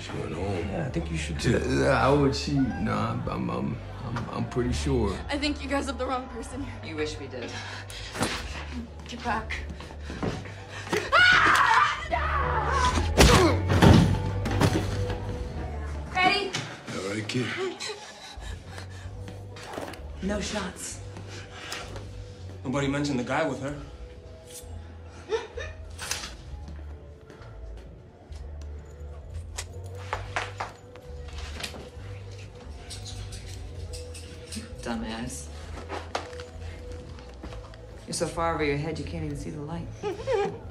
She went home. Yeah, I think you should too. I would cheat. No, I'm pretty sure. I think you guys have the wrong person here. You wish we did. Get back. Ready? All right, kid. No shots. Nobody mentioned the guy with her. Dumbass. You're so far over your head you can't even see the light.